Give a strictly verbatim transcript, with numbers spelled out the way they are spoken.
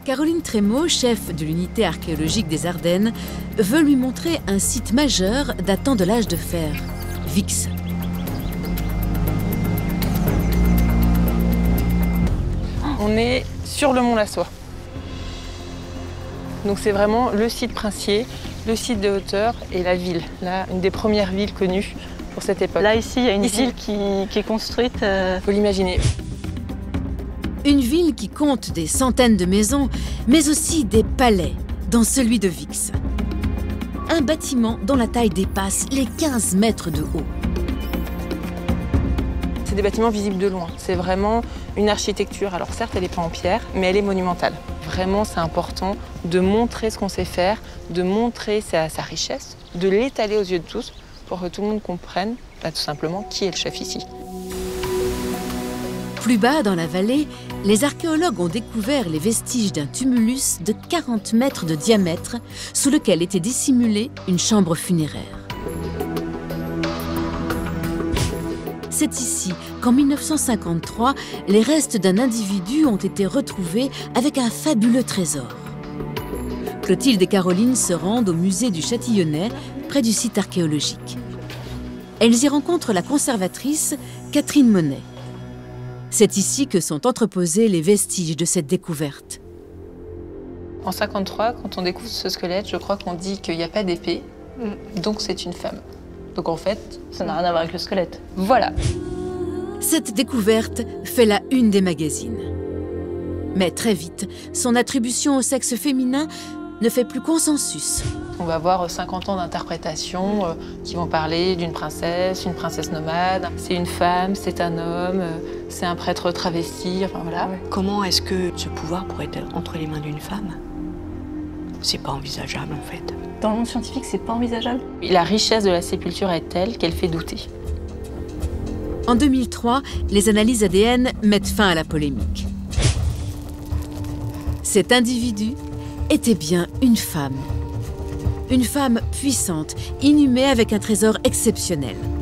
Caroline Trémaud, chef de l'unité archéologique des Ardennes, veut lui montrer un site majeur datant de l'âge de fer, Vix. On est sur le mont Lassois. Donc c'est vraiment le site princier, le site de hauteur et la ville, là, une des premières villes connues pour cette époque. Là, ici, il y a une ici. ville qui, qui est construite. Euh... Faut l'imaginer. Une ville qui compte des centaines de maisons, mais aussi des palais, dans celui de Vix. Un bâtiment dont la taille dépasse les quinze mètres de haut. C'est des bâtiments visibles de loin. C'est vraiment une architecture. Alors certes, elle n'est pas en pierre, mais elle est monumentale. Vraiment, c'est important de montrer ce qu'on sait faire, de montrer sa, sa richesse, de l'étaler aux yeux de tous pour que tout le monde comprenne bah, tout simplement qui est le chef ici. Plus bas dans la vallée, les archéologues ont découvert les vestiges d'un tumulus de quarante mètres de diamètre sous lequel était dissimulée une chambre funéraire. C'est ici qu'en mille neuf cent cinquante-trois, les restes d'un individu ont été retrouvés avec un fabuleux trésor. Clotilde et Caroline se rendent au musée du Châtillonnais, près du site archéologique. Elles y rencontrent la conservatrice Catherine Monet. C'est ici que sont entreposés les vestiges de cette découverte. En cinquante-trois, quand on découvre ce squelette, je crois qu'on dit qu'il n'y a pas d'épée, donc c'est une femme. Donc en fait, ça n'a rien à voir avec le squelette. Voilà. Cette découverte fait la une des magazines. Mais très vite, son attribution au sexe féminin ne fait plus consensus. On va avoir cinquante ans d'interprétation euh, qui vont parler d'une princesse, une princesse nomade. C'est une femme, c'est un homme, euh, c'est un prêtre travesti, enfin voilà. Comment est-ce que ce pouvoir pourrait être entre les mains d'une femme? C'est pas envisageable en fait. Dans le monde scientifique, c'est pas envisageable. La richesse de la sépulture est telle qu'elle fait douter. En deux mille trois, les analyses A D N mettent fin à la polémique. Cet individu était bien une femme. Une femme puissante, inhumée avec un trésor exceptionnel.